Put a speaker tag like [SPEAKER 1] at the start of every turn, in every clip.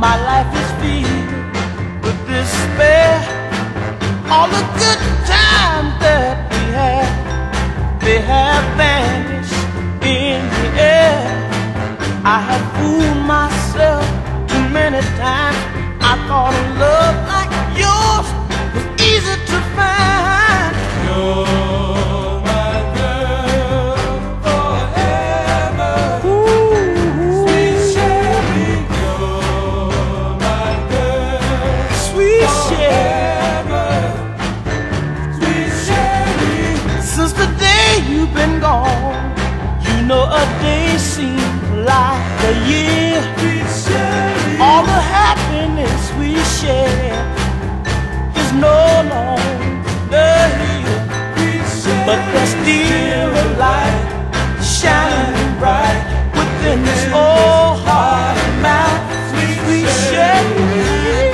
[SPEAKER 1] My life is filled with despair. All the good times that we had, they have vanished in the air. I have fooled myself too many times. I thought a love like yours was easy to find.
[SPEAKER 2] You're my girl forever. Ooh, sweet Sherry. You're my girl,
[SPEAKER 1] sweet
[SPEAKER 2] forever. Sweet Sherry.
[SPEAKER 1] Since the day you've been gone, you know a day seems like a year.
[SPEAKER 2] Sweet Sherry.
[SPEAKER 1] All the happiness we share is no longer here, but there's still a light shining bright within this old heart of mine. Sweet Sherry.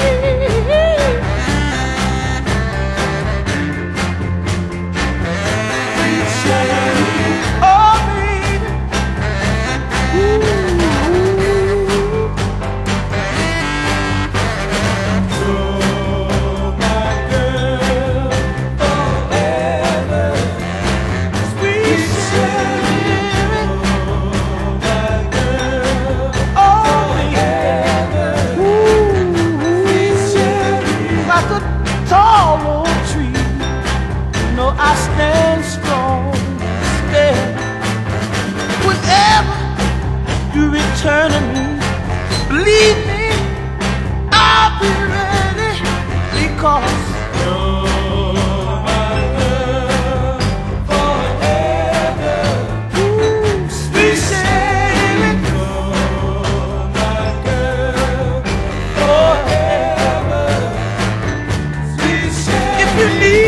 [SPEAKER 1] I stand strong instead. Whenever you return to me, believe me, I'll be ready, because
[SPEAKER 2] you're my girl forever.
[SPEAKER 1] Ooh, sweet Sherry.
[SPEAKER 2] You're my girl forever. Sweet Sherry.
[SPEAKER 1] If you need